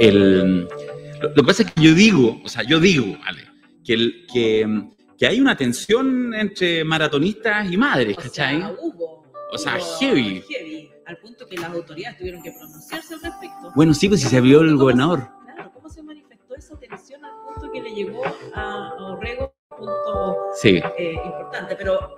Lo que pasa es que yo digo, Ale, que hay una tensión entre maratonistas y madres, ¿cachai? Hubo heavy. Al punto que las autoridades tuvieron que pronunciarse al respecto. Bueno, sí, pues si se vio el gobernador. Claro, ¿cómo se manifestó esa tensión al punto que le llegó a Orrego? Punto importante, pero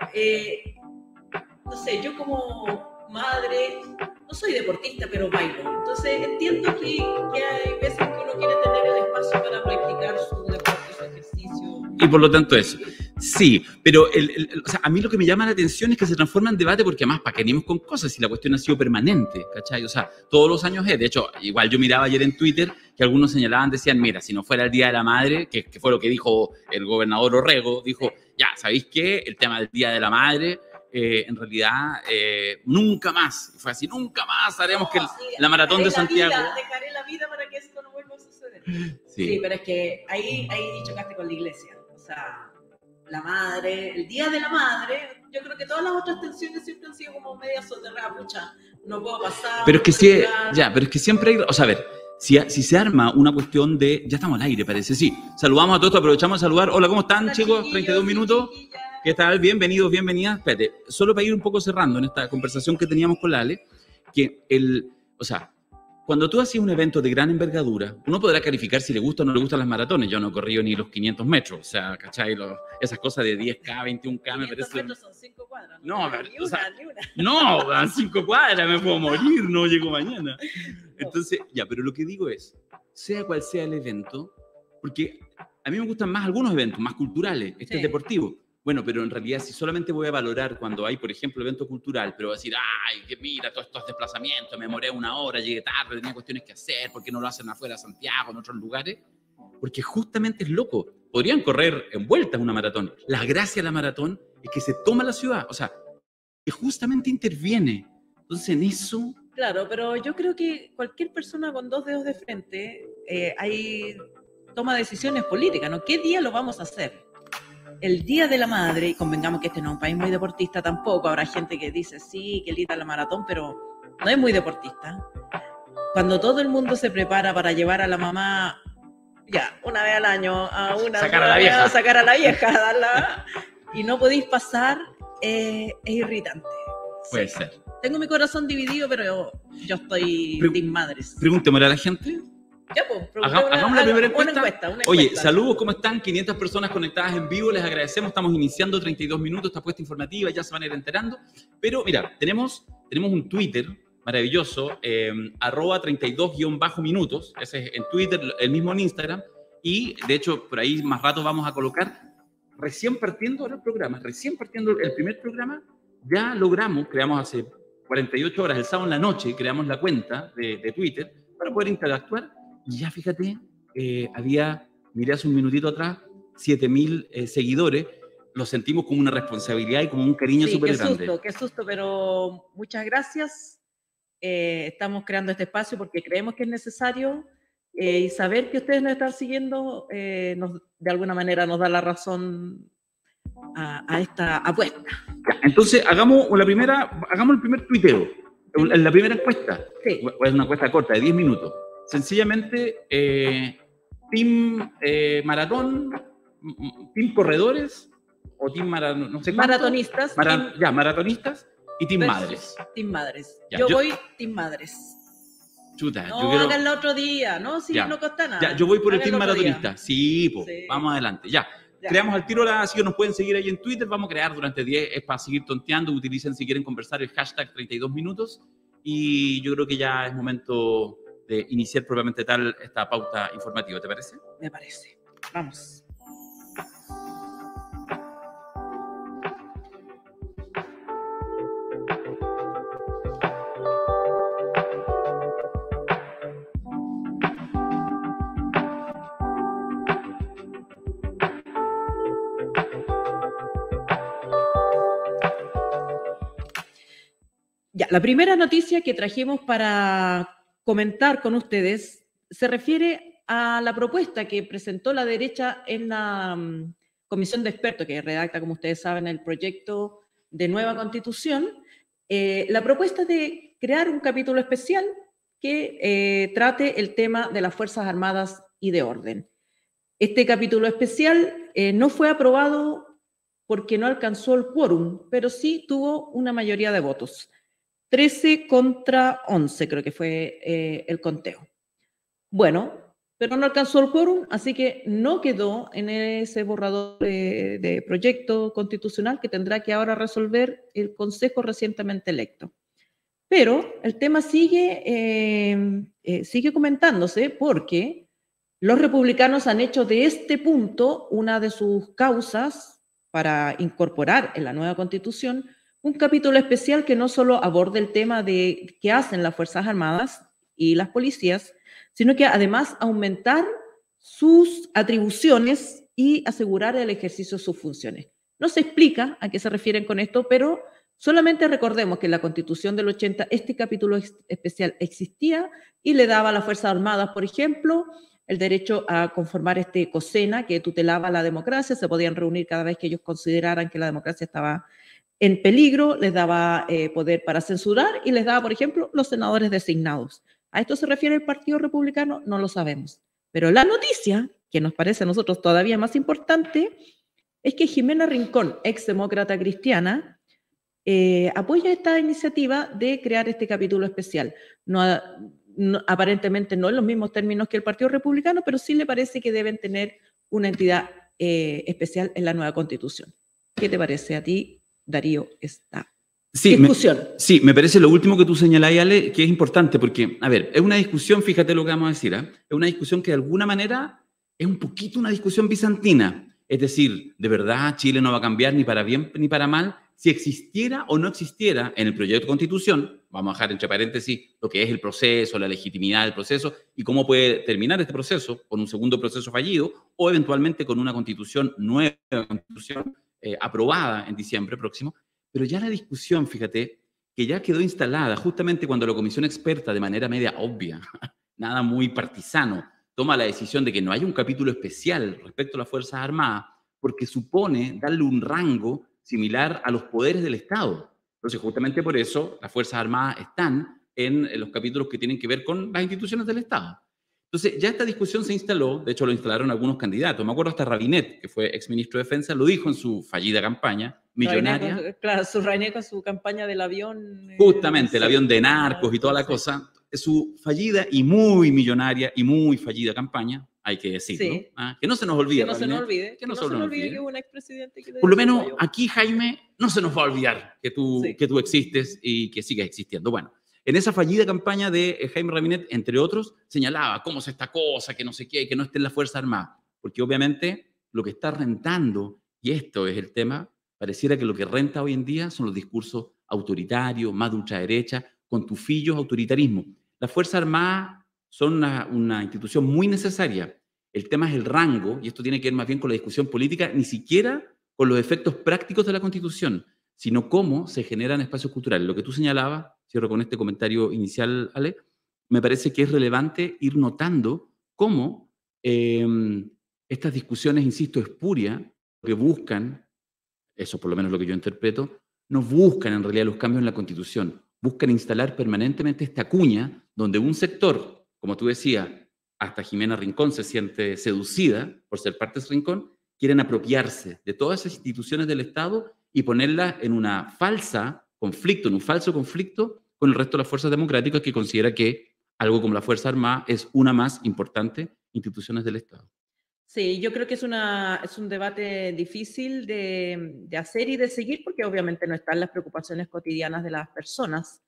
no sé, yo como madre no soy deportista, pero bailo. Entonces entiendo que hay veces que uno quiere tener el espacio para practicar su deporte, su ejercicio. Y por lo tanto eso. Sí, pero o sea, a mí lo que me llama la atención es que se transforma en debate porque además, ¿para qué venimos con cosas si la cuestión ha sido permanente? ¿Cachai? O sea, todos los años es. De hecho, igual yo miraba ayer en Twitter que algunos señalaban, decían, mira, si no fuera el Día de la Madre, que fue lo que dijo el gobernador Orrego, dijo, ya, ¿sabéis qué? El tema del Día de la Madre, en realidad, nunca más. Fue así, nunca más haremos la maratón de Santiago. Dejaré la vida para que esto no vuelva a suceder. Sí, pero es que ahí chocaste con la iglesia. O sea, la madre, el Día de la Madre, yo creo que todas las otras tensiones siempre han sido como medias soterradas, pucha, no puedo pasar. Pero es que pero es que siempre hay, o sea, a ver, si se arma una cuestión de, ya estamos al aire, parece, sí. Saludamos a todos, aprovechamos de saludar. Hola, ¿cómo están, hola, chicos? 32 minutos. ¿Qué tal? Bienvenidos, bienvenidas. Espérate, solo para ir un poco cerrando en esta conversación que teníamos con la Ale, que o sea, cuando tú haces un evento de gran envergadura, uno podrá calificar si le gusta o no le gustan las maratones. Yo no he corrido ni los 500 metros. O sea, ¿cachai? Esas cosas de 10K, 21K me parece... 500 metros son 5 cuadras. No, ni una. No, 5 cuadras, me puedo morir, no llego mañana. Entonces, ya, pero lo que digo es, sea cual sea el evento, porque a mí me gustan más algunos eventos, más culturales. Este es deportivo. Bueno, pero en realidad si solamente voy a valorar cuando hay, por ejemplo, evento cultural, pero voy a decir, ay, que mira, todos estos desplazamientos, me demoré 1 hora, llegué tarde, tenía cuestiones que hacer, ¿por qué no lo hacen afuera de Santiago, en otros lugares? Porque justamente es loco. Podrían correr en vueltas una maratón. La gracia de la maratón es que se toma la ciudad, o sea, que justamente interviene. Entonces, en eso... Claro, pero yo creo que cualquier persona con 2 dedos de frente toma decisiones políticas, ¿no? ¿Qué día lo vamos a hacer? El Día de la Madre, y convengamos que este no es un país muy deportista tampoco, habrá gente que dice sí, que linda la maratón, pero no es muy deportista. Cuando todo el mundo se prepara para llevar a la mamá, ya, una vez al año, sacar a la vieja, darla, y no podéis pasar, es irritante. Puede ser. Tengo mi corazón dividido, pero yo estoy team madres. Preguntémosle a la gente. Ya, pues, hagamos la primera encuesta. Una encuesta. Oye, saludos, ¿cómo están? 500 personas conectadas en vivo, les agradecemos. Estamos iniciando 32 minutos, esta apuesta informativa, ya se van a ir enterando. Pero mira, tenemos un Twitter maravilloso, @32_minutos, ese es en Twitter, el mismo en Instagram. Y de hecho, por ahí más rato vamos a colocar, recién partiendo el programa, el primer programa, ya logramos, creamos hace 48 horas, el sábado en la noche, creamos la cuenta de Twitter para poder interactuar. Y ya fíjate, miré hace un minutito atrás, 7.000 seguidores, lo sentimos como una responsabilidad y como un cariño súper grande. Qué susto, pero muchas gracias. Estamos creando este espacio porque creemos que es necesario y saber que ustedes nos están siguiendo de alguna manera nos da la razón a esta apuesta. Entonces, hagamos el primer tuiteo, la primera encuesta. Sí. Es una encuesta corta, de 10 minutos. Sencillamente, team maratón, team corredores o team no sé cuánto. Maratonistas. Maratonistas y team madres. Team madres. Ya, yo voy team madres. Chuta, no, háganlo otro día, ¿no? Si no cuesta nada. Ya, yo voy por el team maratonista. Sí, pues, vamos adelante. Ya. Creamos al tiro así que nos pueden seguir ahí en Twitter. Vamos a crear durante 10, es para seguir tonteando. Utilicen si quieren conversar el hashtag 32 minutos. Y yo creo que ya es momento de iniciar propiamente tal esta pauta informativa, ¿te parece? Me parece. Vamos. Ya, la primera noticia que trajimos para comentar con ustedes se refiere a la propuesta que presentó la derecha en la comisión de expertos que redacta, como ustedes saben, el proyecto de nueva constitución. La propuesta de crear un capítulo especial que trate el tema de las Fuerzas Armadas y de orden. Este capítulo especial no fue aprobado porque no alcanzó el quórum, pero sí tuvo una mayoría de votos. 13 contra 11 creo que fue el conteo. Bueno, pero no alcanzó el quórum, así que no quedó en ese borrador de proyecto constitucional que tendrá que ahora resolver el Consejo recientemente electo. Pero el tema sigue comentándose porque los republicanos han hecho de este punto una de sus causas para incorporar en la nueva Constitución un capítulo especial que no solo aborde el tema de qué hacen las Fuerzas Armadas y las policías, sino que además aumentar sus atribuciones y asegurar el ejercicio de sus funciones. No se explica a qué se refieren con esto, pero solamente recordemos que en la Constitución del 80 este capítulo especial existía y le daba a las Fuerzas Armadas, por ejemplo, el derecho a conformar este COSENA que tutelaba la democracia, se podían reunir cada vez que ellos consideraran que la democracia estaba en peligro, les daba poder para censurar y les daba, por ejemplo, los senadores designados. ¿A esto se refiere el Partido Republicano? No lo sabemos. Pero la noticia, que nos parece a nosotros todavía más importante, es que Jimena Rincón, exdemócrata cristiana, apoya esta iniciativa de crear este capítulo especial. Aparentemente no en los mismos términos que el Partido Republicano, pero sí le parece que deben tener una entidad especial en la nueva Constitución. ¿Qué te parece a ti, Darío, esta discusión? Me parece lo último que tú señalás, Ale, que es importante, porque, a ver, es una discusión, fíjate lo que vamos a decir, es una discusión que de alguna manera es un poquito una discusión bizantina. Es decir, de verdad Chile no va a cambiar ni para bien ni para mal. Si existiera o no existiera en el proyecto de Constitución, vamos a dejar entre paréntesis lo que es el proceso, la legitimidad del proceso y cómo puede terminar este proceso con un segundo proceso fallido o eventualmente con una Constitución nueva, Constitución aprobada en diciembre próximo. Pero ya la discusión, fíjate, que ya quedó instalada justamente cuando la comisión experta, de manera media obvia, nada muy partisano, toma la decisión de que no haya un capítulo especial respecto a las Fuerzas Armadas, porque supone darle un rango similar a los poderes del Estado. Entonces, justamente por eso, las Fuerzas Armadas están en los capítulos que tienen que ver con las instituciones del Estado. Entonces, ya esta discusión se instaló, de hecho lo instalaron algunos candidatos. Me acuerdo hasta Rabinet, que fue exministro de Defensa, lo dijo en su fallida campaña millonaria. Rabinet con su campaña del avión. Justamente, el avión de narcos y toda la cosa. Su fallida y muy millonaria y muy fallida campaña, hay que decirlo. Sí. Que no se nos olvide. Que no se nos olvide. Que no se nos olvide que hubo un expresidente que por lo menos aquí, Jaime, no se nos va a olvidar que tú existes y que sigues existiendo. Bueno, en esa fallida campaña de Jaime Rabinet, entre otros, señalaba cómo es esta cosa, que no sé qué, que no esté en la Fuerza Armada. Porque obviamente lo que está rentando, y esto es el tema, pareciera que lo que renta hoy en día son los discursos autoritarios, más de ultraderecha, con tufillos autoritarismo. Las Fuerzas Armadas son una institución muy necesaria. El tema es el rango, y esto tiene que ver más bien con la discusión política, ni siquiera con los efectos prácticos de la Constitución, sino cómo se generan espacios culturales. Lo que tú señalabas, cierro con este comentario inicial, Ale, me parece que es relevante ir notando cómo estas discusiones, insisto, espurias, que buscan, eso por lo menos lo que yo interpreto, no buscan en realidad los cambios en la Constitución, buscan instalar permanentemente esta cuña donde un sector, como tú decías, hasta Jimena Rincón se siente seducida por ser parte de ese rincón, quieren apropiarse de todas esas instituciones del Estado y ponerlas en un falso conflicto con el resto de las fuerzas democráticas que considera que algo como la Fuerza Armada es una más importante instituciones del Estado. Sí, yo creo que es un debate difícil de hacer y de seguir porque obviamente no están las preocupaciones cotidianas de las personas.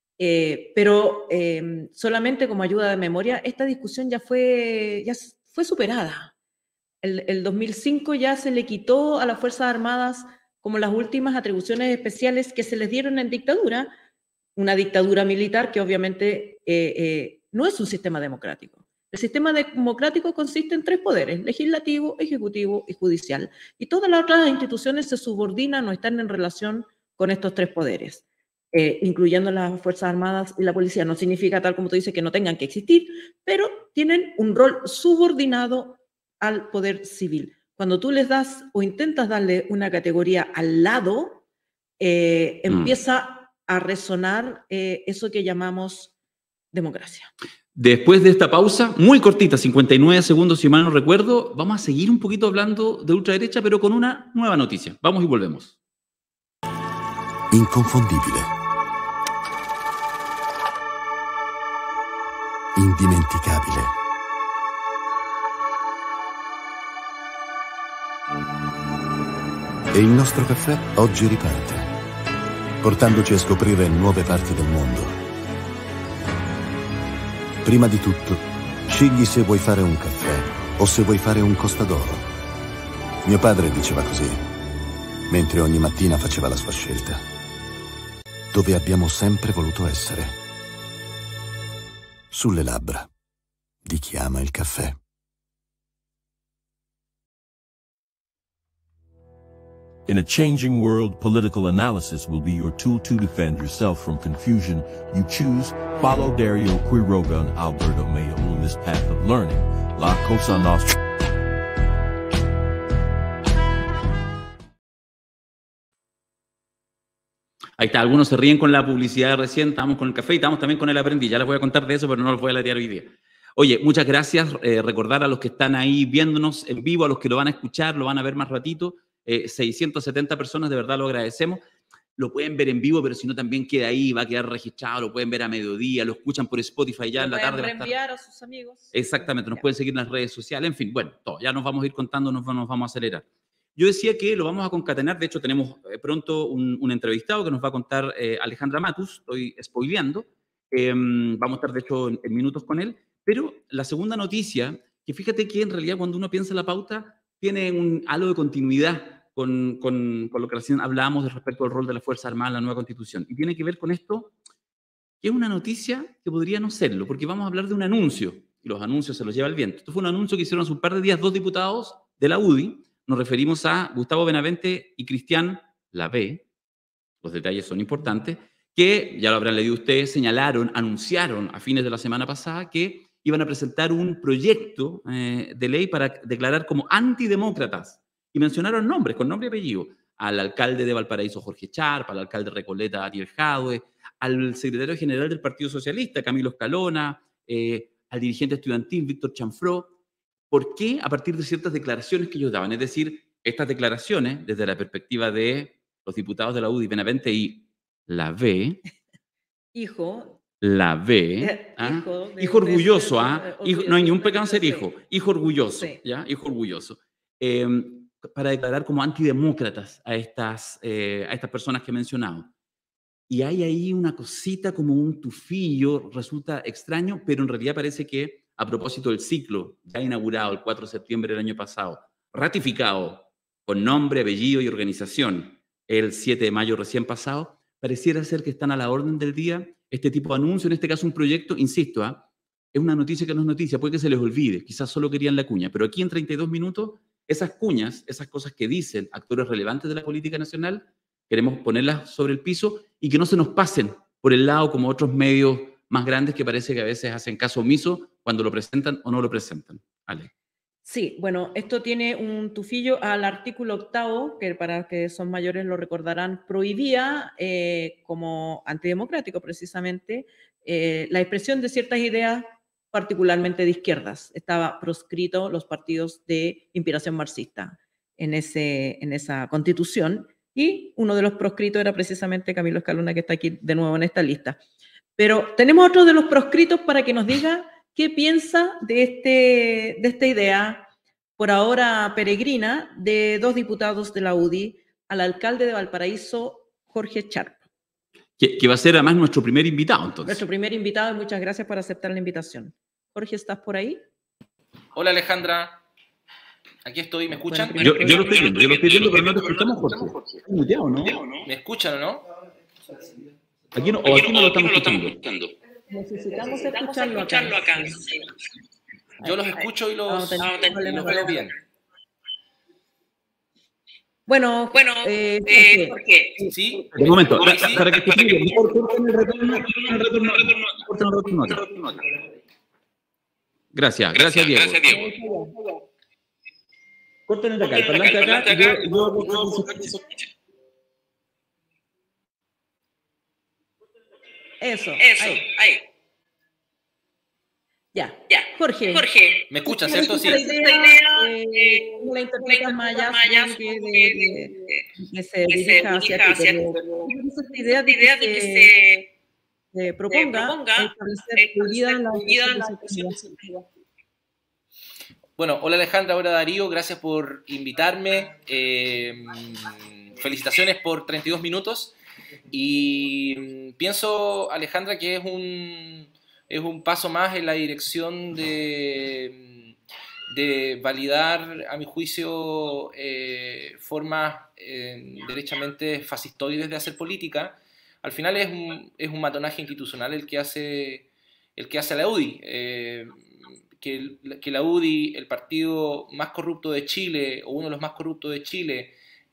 Pero solamente como ayuda de memoria, esta discusión ya fue superada. El 2005 ya se le quitó a las Fuerzas Armadas como las últimas atribuciones especiales que se les dieron en dictadura, una dictadura militar que obviamente no es un sistema democrático. El sistema democrático consiste en 3 poderes, legislativo, ejecutivo y judicial. Y todas las otras instituciones se subordinan o están en relación con estos 3 poderes. Incluyendo las Fuerzas Armadas y la policía. No significa, tal como tú dices, que no tengan que existir, pero tienen un rol subordinado al poder civil. Cuando tú les das o intentas darle una categoría al lado, empieza a resonar eso que llamamos democracia. Después de esta pausa, muy cortita, 59 segundos si mal no recuerdo, vamos a seguir un poquito hablando de ultraderecha, pero con una nueva noticia. Vamos y volvemos. Inconfondibile. Indimenticabile. E il nostro caffè oggi riparte, portandoci a scoprire nuove parti del mondo. Prima di tutto, scegli se vuoi fare un caffè o se vuoi fare un Costa d'Oro. Mio padre diceva così, mentre ogni mattina faceva la sua scelta. Dove abbiamo sempre voluto essere. Sulle labbra di chi ama il caffè. In a changing world, political analysis will be your tool to defend yourself from confusion. You choose, follow Dario Quiroga and Alberto Mayo on this path of learning. La Cosa Nostra. Ahí está, algunos se ríen con la publicidad recién, estamos con el café y estamos también con el aprendiz. Ya les voy a contar de eso, pero no los voy a latear hoy día. Oye, muchas gracias. Recordar a los que están ahí viéndonos en vivo, a los que lo van a escuchar, lo van a ver más ratito. 670 personas, de verdad lo agradecemos. Lo pueden ver en vivo, pero si no también queda ahí, va a quedar registrado, lo pueden ver a mediodía, lo escuchan por Spotify ya en la tarde. Lo pueden reenviar a sus amigos. Exactamente, nos pueden seguir en las redes sociales, en fin, bueno, todo, ya nos vamos a ir contando, nos vamos a acelerar. Yo decía que lo vamos a concatenar, de hecho tenemos pronto un entrevistado que nos va a contar Alejandra Matus, estoy spoileando, vamos a estar de hecho en minutos con él, pero la segunda noticia, que fíjate que en realidad cuando uno piensa en la pauta, tiene algo de continuidad con lo que recién hablábamos respecto al rol de la Fuerza Armada en la nueva Constitución. Y tiene que ver con esto, que es una noticia que podría no serlo, porque vamos a hablar de un anuncio, y los anuncios se los lleva el viento. Esto fue un anuncio que hicieron hace un par de días dos diputados de la UDI, nos referimos a Gustavo Benavente y Cristian Lavé, los detalles son importantes, que, ya lo habrán leído ustedes, anunciaron a fines de la semana pasada que iban a presentar un proyecto de ley para declarar como antidemócratas. Y mencionaron nombres, con nombre y apellido, al alcalde de Valparaíso, Jorge Charp, al alcalde de Recoleta, Ariel Jadwe, al secretario general del Partido Socialista, Camilo Escalona, al dirigente estudiantil, Víctor Chanfró. ¿Por qué? A partir de ciertas declaraciones que ellos daban. Es decir, estas declaraciones, desde la perspectiva de los diputados de la UDI, Benavente y Lavé. Hijo. Lavé. Hijo orgulloso, no hay ningún pecado en ser hijo. Hijo orgulloso, sí. ¿Ya? Hijo orgulloso. Para declarar como antidemócratas a estas personas que he mencionado. Y hay ahí una cosita como un tufillo, resulta extraño, pero en realidad parece que a propósito del ciclo ya inaugurado el 4 de septiembre del año pasado, ratificado con nombre, apellido y organización el 7 de mayo recién pasado, pareciera ser que están a la orden del día este tipo de anuncio, en este caso un proyecto, insisto, es una noticia que no es noticia, puede que se les olvide, quizás solo querían la cuña, pero aquí en 32 minutos, esas cuñas, esas cosas que dicen actores relevantes de la política nacional, queremos ponerlas sobre el piso y que no se nos pasen por el lado como otros medios más grandes que parece que a veces hacen caso omiso cuando lo presentan o no lo presentan. Ale. Sí, bueno, esto tiene un tufillo al artículo 8º, que para que son mayores lo recordarán, prohibía como antidemocrático precisamente la expresión de ciertas ideas particularmente de izquierdas. Estaba proscrito los partidos de inspiración marxista en esa constitución y uno de los proscritos era precisamente Camilo Escalona, que está aquí de nuevo en esta lista. Pero tenemos otro de los proscritos para que nos diga qué piensa de esta idea, por ahora peregrina, de dos diputados de la UDI, al alcalde de Valparaíso, Jorge Charp. Que va a ser además nuestro primer invitado, entonces. Nuestro primer invitado, y muchas gracias por aceptar la invitación. Jorge, ¿estás por ahí? Hola, Alejandra. Aquí estoy, ¿me escuchan? Yo lo estoy viendo, pero no te escuchamos, Jorge. ¿Estás muteado, no? ¿Me escuchan o no? Aquí no lo estamos escuchando. Necesitamos escucharlo acá. Yo los escucho y los veo bien. Bueno, Jorge. Sí. De momento, para que esté bien, corten el retorno. Gracias, Diego. Corten el de acá, el parlante de acá, y yo Eso, ahí. Ya, Jorge. ¿Me escuchas, cierto? Sí. ¿Cómo la interpretas más allá que se dirija hacia ti? Esta idea de que se proponga establecer prohibida la expresión sexual. Bueno, hola Alejandra, hola Darío, gracias por invitarme. Felicitaciones por 32 minutos. Y pienso, Alejandra, que es un paso más en la dirección de validar, a mi juicio, formas derechamente fascistoides de hacer política. Al final es un matonaje institucional el que hace la UDI. Que la UDI, el partido más corrupto de Chile, o uno de los más corruptos de Chile,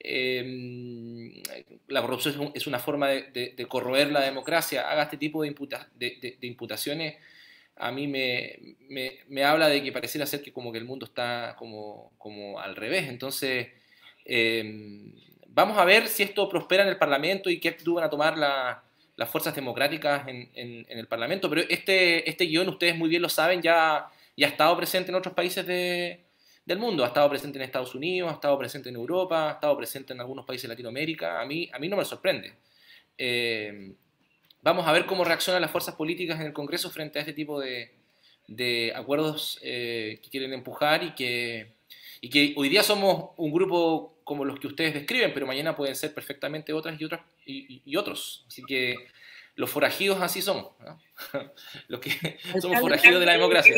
la corrupción es una forma de corroer la democracia, haga este tipo de imputaciones, a mí me habla de que pareciera ser que como que el mundo está como al revés. Entonces, vamos a ver si esto prospera en el Parlamento y qué actitud van a tomar las fuerzas democráticas en el Parlamento. Pero este guión, ustedes muy bien lo saben, ya ha estado presente en otros países del mundo. Ha estado presente en Estados Unidos, ha estado presente en Europa, ha estado presente en algunos países de Latinoamérica. A mí no me sorprende. Vamos a ver cómo reaccionan las fuerzas políticas en el Congreso frente a este tipo de acuerdos que quieren empujar y que hoy día somos un grupo como los que ustedes describen, pero mañana pueden ser perfectamente otras y otros. Así que los forajidos así somos, ¿no? Los que somos forajidos de la democracia.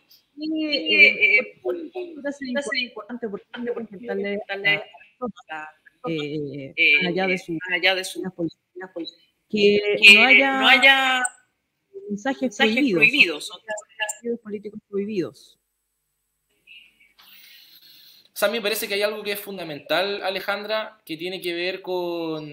Es importante porque allá de su que no haya mensajes prohibidos, políticos prohibidos. O sea, a mí me parece que hay algo que es fundamental, Alejandra, que tiene que ver con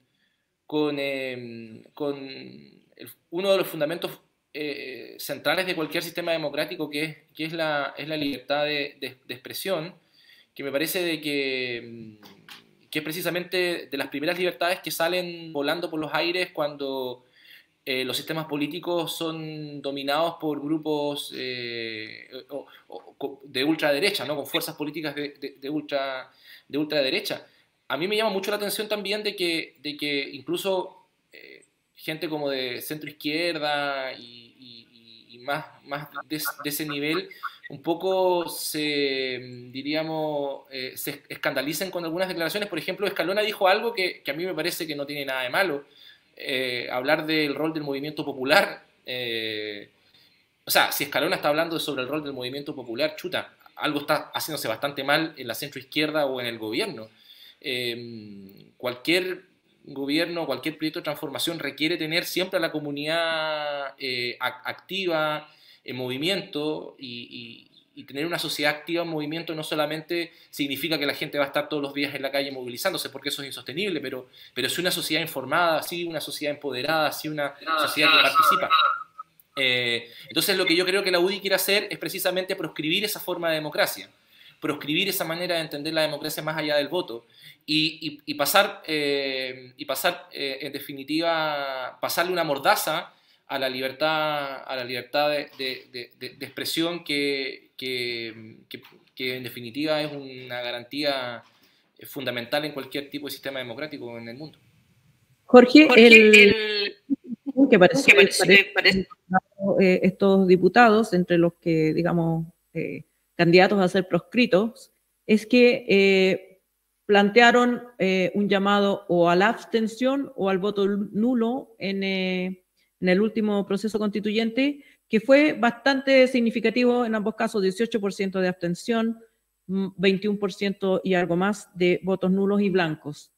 uno de los fundamentos centrales de cualquier sistema democrático, que es la libertad de expresión, que me parece de que es precisamente de las primeras libertades que salen volando por los aires cuando los sistemas políticos son dominados por grupos de ultraderecha, ¿no? Con fuerzas políticas de ultraderecha. A mí me llama mucho la atención también de que incluso gente como de centro izquierda y más de ese nivel un poco se escandalicen con algunas declaraciones. Por ejemplo, Escalona dijo algo que a mí me parece que no tiene nada de malo. Hablar del rol del movimiento popular. O sea, si Escalona está hablando sobre el rol del movimiento popular, chuta, algo está haciéndose bastante mal en la centroizquierda o en el gobierno. Cualquier gobierno, cualquier proyecto de transformación requiere tener siempre a la comunidad activa, en movimiento, y tener una sociedad activa en movimiento no solamente significa que la gente va a estar todos los días en la calle movilizándose, porque eso es insostenible, pero sí una sociedad informada, sí una sociedad empoderada, sí una sociedad que participa. Entonces lo que yo creo que la UDI quiere hacer es precisamente proscribir esa forma de democracia, proscribir esa manera de entender la democracia más allá del voto y pasar, en definitiva, pasarle una mordaza a la libertad de expresión que en definitiva es una garantía fundamental en cualquier tipo de sistema democrático en el mundo. Jorge, que parece estos diputados, entre los que, digamos, candidatos a ser proscritos, es que plantearon un llamado o a la abstención o al voto nulo en el último proceso constituyente, que fue bastante significativo en ambos casos, 18% de abstención, 21% y algo más de votos nulos y blancos.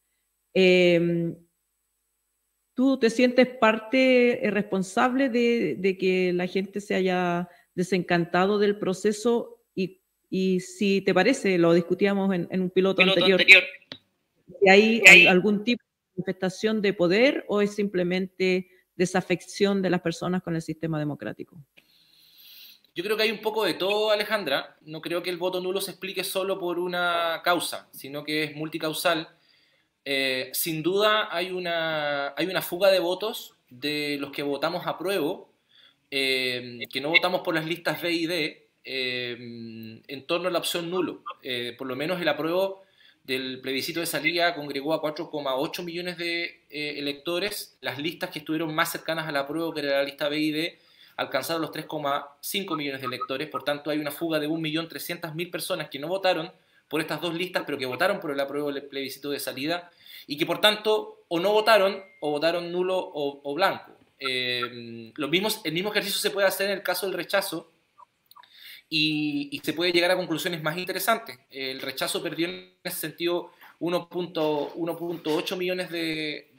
¿Tú te sientes parte responsable de que la gente se haya desencantado del proceso? Y si te parece, lo discutíamos en un piloto anterior. ¿Y hay algún tipo de manifestación de poder o es simplemente desafección de las personas con el sistema democrático? Yo creo que hay un poco de todo, Alejandra. No creo que el voto nulo se explique solo por una causa, sino que es multicausal. Sin duda hay una fuga de votos de los que votamos apruebo que no votamos por las listas B y D en torno a la opción nulo. Por lo menos el apruebo del plebiscito de salida congregó a 4,8 millones de electores. Las listas que estuvieron más cercanas al apruebo, que era la lista B y D, alcanzaron los 3,5 millones de electores. Por tanto, hay una fuga de 1.300.000 personas que no votaron por estas dos listas, pero que votaron por el apruebo del plebiscito de salida y que, por tanto, o no votaron o votaron nulo o blanco. El mismo ejercicio se puede hacer en el caso del rechazo, y se puede llegar a conclusiones más interesantes. El rechazo perdió en ese sentido 1.8 millones de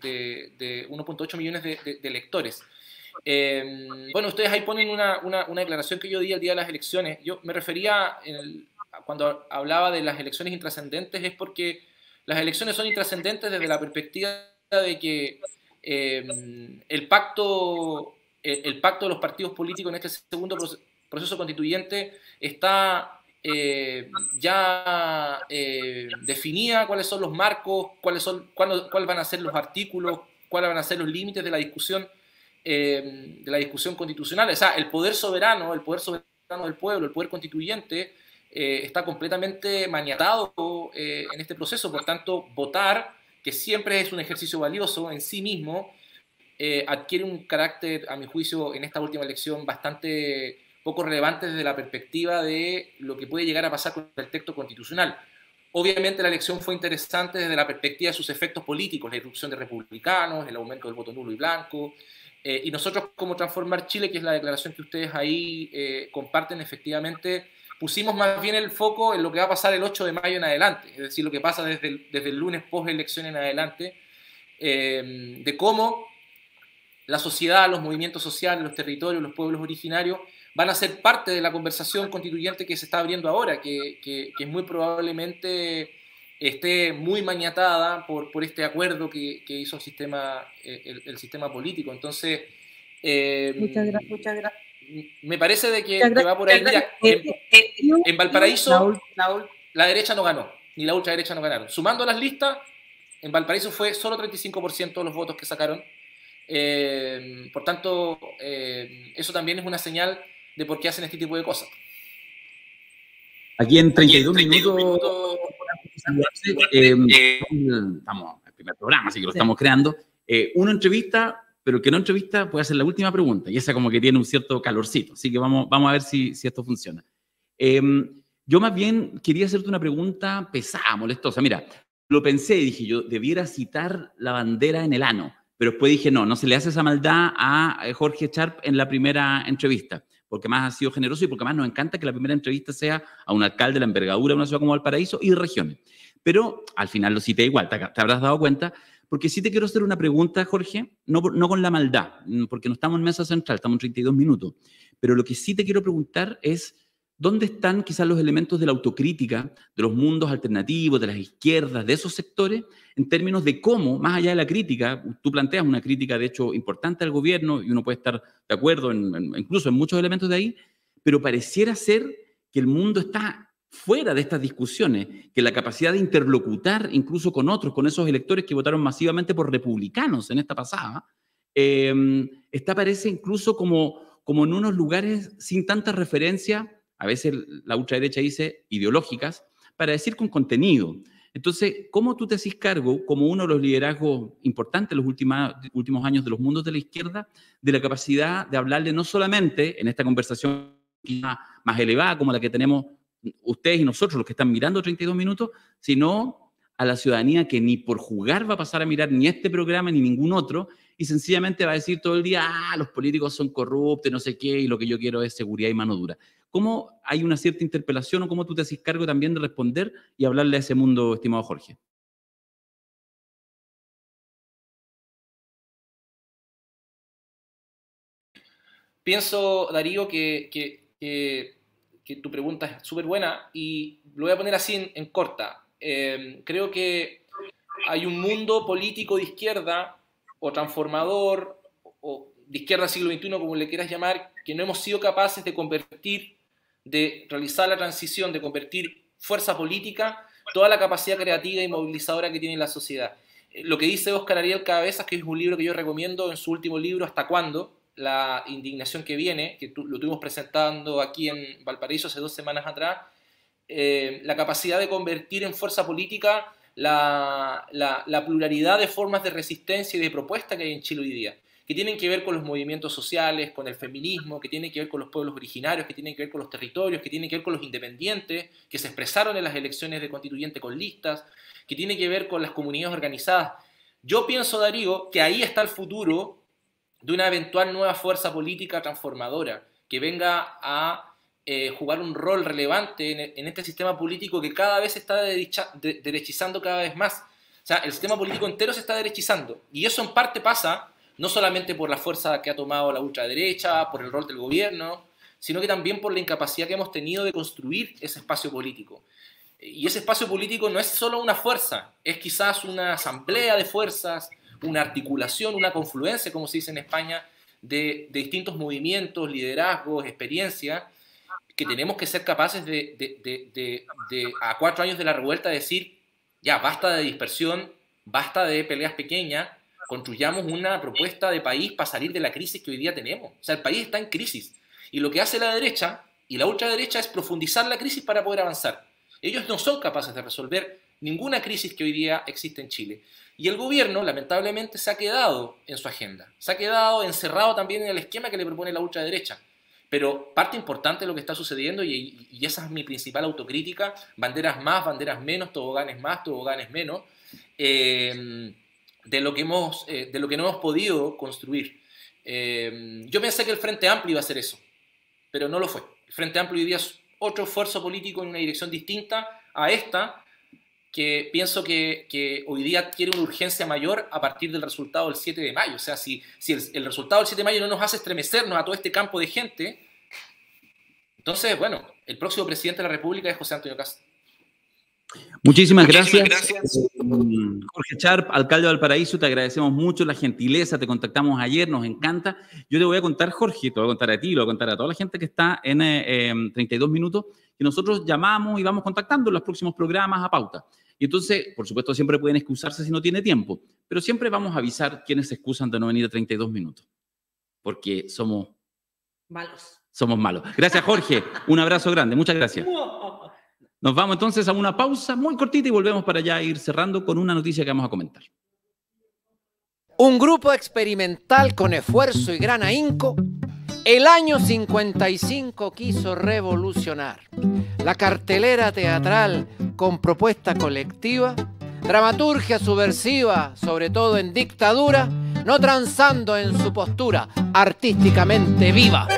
electores. Bueno, ustedes ahí ponen una declaración que yo di el día de las elecciones. Yo me refería, cuando hablaba de las elecciones intrascendentes, es porque las elecciones son intrascendentes desde la perspectiva de que el pacto de los partidos políticos en este segundo proceso constituyente está ya definida cuáles son los marcos, cuáles van a ser los artículos, cuáles van a ser los límites de la discusión constitucional. O sea, el poder soberano del pueblo, el poder constituyente, está completamente maniatado en este proceso. Por tanto, votar, que siempre es un ejercicio valioso en sí mismo, adquiere un carácter, a mi juicio, en esta última elección bastante poco relevante desde la perspectiva de lo que puede llegar a pasar con el texto constitucional. Obviamente la elección fue interesante desde la perspectiva de sus efectos políticos, la irrupción de republicanos, el aumento del voto nulo y blanco, y nosotros como Transformar Chile, que es la declaración que ustedes ahí comparten, efectivamente pusimos más bien el foco en lo que va a pasar el 8 de mayo en adelante, es decir, lo que pasa desde el lunes post-elección en adelante, de cómo la sociedad, los movimientos sociales, los territorios, los pueblos originarios van a ser parte de la conversación constituyente que se está abriendo ahora, que muy probablemente esté muy maniatada por este acuerdo que hizo el sistema político. Entonces, Muchas gracias. Me parece de que va por ahí. Mira, en Valparaíso la derecha no ganó, ni la ultraderecha no ganaron. Sumando las listas, en Valparaíso fue solo 35% de los votos que sacaron. Por tanto, eso también es una señal de por qué hacen este tipo de cosas. Aquí en 32 minutos estamos en el primer programa, así que lo estamos creando. Una entrevista, pero que no entrevista puede ser la última pregunta, y esa como que tiene un cierto calorcito, así que vamos a ver si esto funciona. Yo más bien quería hacerte una pregunta pesada, molestosa. Mira, lo pensé y dije, yo debiera citar la bandera en el ano, pero después dije, no se le hace esa maldad a Jorge Sharp en la primera entrevista, porque más ha sido generoso y porque más nos encanta que la primera entrevista sea a un alcalde de la envergadura de una ciudad como Valparaíso y de regiones. Pero al final lo cité igual, te habrás dado cuenta, porque sí te quiero hacer una pregunta, Jorge, no con la maldad, porque no estamos en mesa central, estamos en 32 minutos, pero lo que sí te quiero preguntar es, ¿dónde están quizás los elementos de la autocrítica, de los mundos alternativos, de las izquierdas, de esos sectores, en términos de cómo, más allá de la crítica, tú planteas una crítica, de hecho, importante al gobierno, y uno puede estar de acuerdo incluso en muchos elementos de ahí, pero pareciera ser que el mundo está fuera de estas discusiones, que la capacidad de interlocutar incluso con otros, con esos electores que votaron masivamente por republicanos en esta pasada, parece incluso como en unos lugares sin tanta referencia, a veces la ultraderecha dice ideológicas, para decir con contenido. Entonces, ¿cómo tú te haces cargo, como uno de los liderazgos importantes en los últimos años de los mundos de la izquierda, de la capacidad de hablarle no solamente en esta conversación más elevada como la que tenemos ustedes y nosotros, los que están mirando 32 minutos, sino a la ciudadanía que ni por jugar va a pasar a mirar ni este programa ni ningún otro, y sencillamente va a decir todo el día, los políticos son corruptos, no sé qué, y lo que yo quiero es seguridad y mano dura? ¿Cómo hay una cierta interpelación o cómo tú te haces cargo también de responder y hablarle a ese mundo, estimado Jorge? Pienso, Darío, que tu pregunta es súper buena y lo voy a poner así en corta. Creo que hay un mundo político de izquierda o transformador o de izquierda siglo XXI, como le quieras llamar, que no hemos sido capaces de realizar la transición, de convertir fuerza política, toda la capacidad creativa y movilizadora que tiene la sociedad. Lo que dice Óscar Ariel Cabezas, que es un libro que yo recomiendo en su último libro, ¿Hasta cuándo?, la indignación que viene, que lo tuvimos presentando aquí en Valparaíso hace 2 semanas atrás, la capacidad de convertir en fuerza política la pluralidad de formas de resistencia y de propuesta que hay en Chile hoy día, que tienen que ver con los movimientos sociales, con el feminismo, que tienen que ver con los pueblos originarios, que tienen que ver con los territorios, que tienen que ver con los independientes, que se expresaron en las elecciones de constituyente con listas, que tienen que ver con las comunidades organizadas. Yo pienso, Darío, que ahí está el futuro de una eventual nueva fuerza política transformadora, que venga a jugar un rol relevante en este sistema político que cada vez se está derechizando cada vez más. O sea, el sistema político entero se está derechizando, y eso en parte pasa no solamente por la fuerza que ha tomado la ultraderecha, por el rol del gobierno, sino que también por la incapacidad que hemos tenido de construir ese espacio político. Y ese espacio político no es solo una fuerza, es quizás una asamblea de fuerzas, una articulación, una confluencia, como se dice en España, de distintos movimientos, liderazgos, experiencias, que tenemos que ser capaces a 4 años de la revuelta, decir, ya, basta de dispersión, basta de peleas pequeñas, construyamos una propuesta de país para salir de la crisis que hoy día tenemos. O sea, el país está en crisis. Y lo que hace la derecha y la ultraderecha es profundizar la crisis para poder avanzar. Ellos no son capaces de resolver ninguna crisis que hoy día existe en Chile. Y el gobierno, lamentablemente, se ha quedado en su agenda. Se ha quedado encerrado también en el esquema que le propone la ultraderecha. Pero parte importante de lo que está sucediendo, y esa es mi principal autocrítica, banderas más, banderas menos, toboganes más, toboganes menos, de lo que no hemos podido construir. Yo pensé que el Frente Amplio iba a hacer eso, pero no lo fue. El Frente Amplio hoy día es otro esfuerzo político en una dirección distinta a esta, que pienso que hoy día quiere una urgencia mayor a partir del resultado del 7 de mayo. O sea, si el resultado del 7 de mayo no nos hace estremecernos a todo este campo de gente, entonces, bueno, el próximo presidente de la República es José Antonio Kast. Muchísimas gracias. Jorge Sharp, alcalde de Valparaíso, te agradecemos mucho la gentileza, te contactamos ayer, nos encanta. Yo te voy a contar, Jorge, te voy a contar a ti, lo voy a contar a toda la gente que está en 32 minutos, que nosotros llamamos y vamos contactando en los próximos programas a pauta. Y entonces, por supuesto, siempre pueden excusarse si no tiene tiempo, pero siempre vamos a avisar quienes se excusan de no venir a 32 minutos, porque somos malos. Somos malos. Gracias, Jorge. Un abrazo grande. Muchas gracias. Nos vamos entonces a una pausa muy cortita y volvemos para ya ir cerrando con una noticia que vamos a comentar. Un grupo experimental con esfuerzo y gran ahínco, el año 55 quiso revolucionar la cartelera teatral con propuesta colectiva, dramaturgia subversiva, sobre todo en dictadura, no transando en su postura artísticamente viva.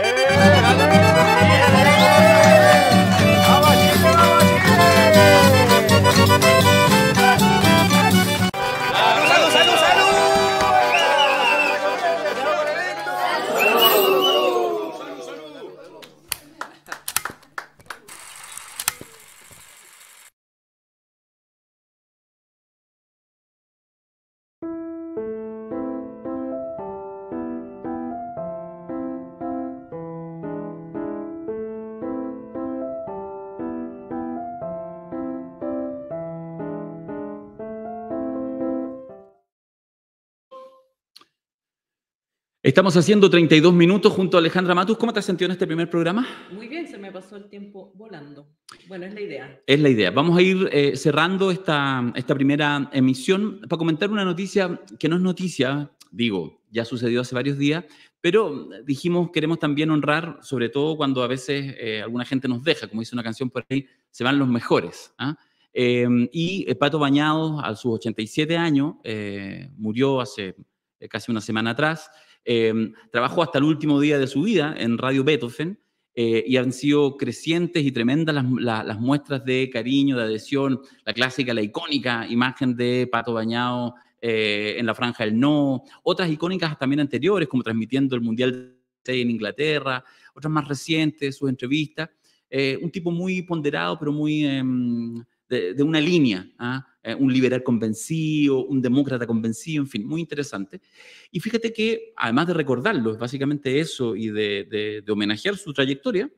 Estamos haciendo 32 minutos junto a Alejandra Matus. ¿Cómo te has sentido en este primer programa? Muy bien, se me pasó el tiempo volando. Bueno, es la idea. Es la idea. Vamos a ir cerrando esta primera emisión para comentar una noticia que no es noticia, digo, ya sucedió hace varios días, pero dijimos queremos también honrar, sobre todo cuando a veces alguna gente nos deja, como dice una canción por ahí, se van los mejores. Y Pato Bañados, a sus 87 años, murió hace casi una semana atrás. Trabajó hasta el último día de su vida en Radio Beethoven y han sido crecientes y tremendas las muestras de cariño, de adhesión, la clásica, la icónica imagen de Pato Bañados en la Franja del No, otras icónicas también anteriores, como transmitiendo el Mundial en Inglaterra, otras más recientes, sus entrevistas. Un tipo muy ponderado, pero muy de una línea, un liberal convencido, un demócrata convencido, en fin, muy interesante. Y fíjate que, además de recordarlo, es básicamente eso y de homenajear su trayectoria,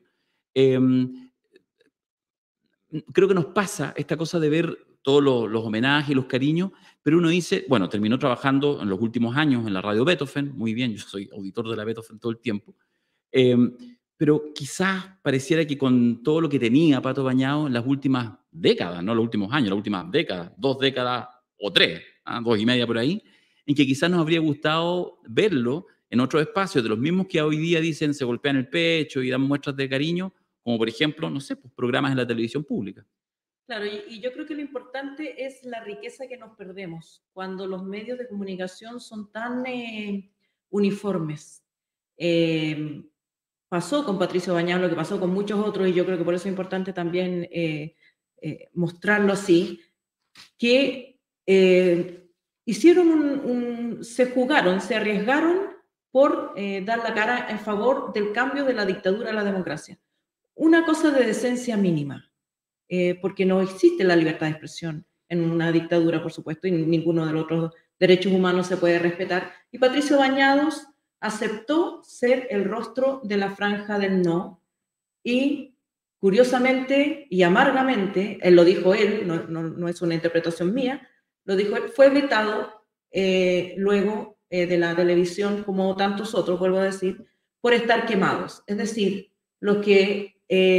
creo que nos pasa esta cosa de ver todos los homenajes y los cariños, pero uno dice, bueno, terminó trabajando en los últimos años en la radio Beethoven, muy bien, yo soy auditor de la Beethoven todo el tiempo, pero quizás pareciera que con todo lo que tenía Pato Bañado en las últimas décadas, no los últimos años, las últimas décadas, 2 décadas o 3, 2 y media por ahí, en que quizás nos habría gustado verlo en otros espacios, de los mismos que hoy día dicen se golpean el pecho y dan muestras de cariño, como por ejemplo, no sé, pues programas en la televisión pública. Claro, y yo creo que lo importante es la riqueza que nos perdemos cuando los medios de comunicación son tan uniformes. Pasó con Patricio Bañado lo que pasó con muchos otros, y yo creo que por eso es importante también mostrarlo así, que se jugaron, se arriesgaron por dar la cara en favor del cambio de la dictadura a la democracia. Una cosa de decencia mínima, porque no existe la libertad de expresión en una dictadura, por supuesto, y ninguno de los otros derechos humanos se puede respetar. Y Patricio Bañados aceptó ser el rostro de la franja del no, y curiosamente y amargamente, él lo dijo él, no es una interpretación mía, lo dijo él, fue vetado luego de la televisión, como tantos otros, vuelvo a decir, por estar quemados. Es decir, los que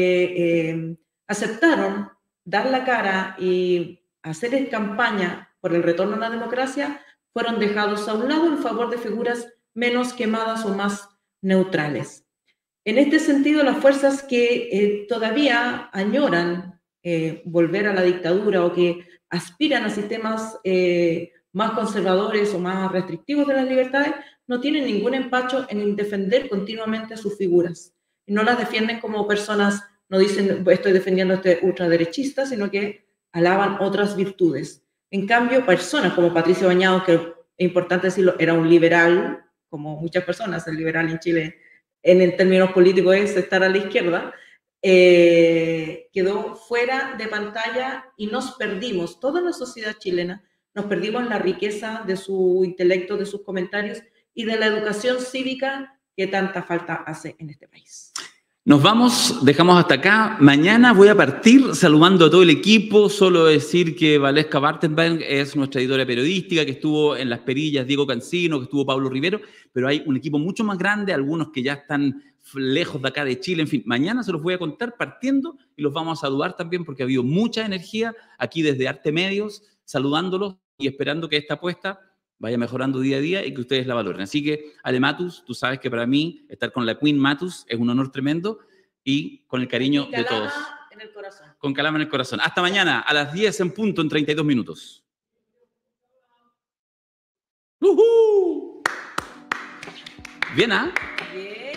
aceptaron dar la cara y hacer campaña por el retorno a la democracia fueron dejados a un lado en favor de figuras menos quemadas o más neutrales. En este sentido, las fuerzas que todavía añoran volver a la dictadura o que aspiran a sistemas más conservadores o más restrictivos de las libertades no tienen ningún empacho en defender continuamente a sus figuras. No las defienden como personas, no dicen estoy defendiendo a este ultraderechista, sino que alaban otras virtudes. En cambio, personas como Patricio Bañados, que es importante decirlo, era un liberal, como muchas personas, el liberal en Chile en términos políticos es estar a la izquierda, quedó fuera de pantalla y nos perdimos, toda la sociedad chilena, nos perdimos la riqueza de su intelecto, de sus comentarios y de la educación cívica que tanta falta hace en este país. Nos vamos, dejamos hasta acá. Mañana voy a partir saludando a todo el equipo. Solo decir que Valesca Bartenberg es nuestra editora periodística, que estuvo en Las Perillas, Diego Cancino, que estuvo Pablo Rivero, pero hay un equipo mucho más grande, algunos que ya están lejos de acá de Chile. En fin, mañana se los voy a contar partiendo y los vamos a saludar también porque ha habido mucha energía aquí desde Arte Medios, saludándolos y esperando que esta apuesta vaya mejorando día a día y que ustedes la valoren. Así que, Ale Matus, tú sabes que para mí estar con la Queen Matus es un honor tremendo y con el cariño de todos. En el corazón. Con calama en el corazón. Hasta mañana a las 10 en punto, en 32 minutos. ¡Uhú! Bien, ¿ah? Bien.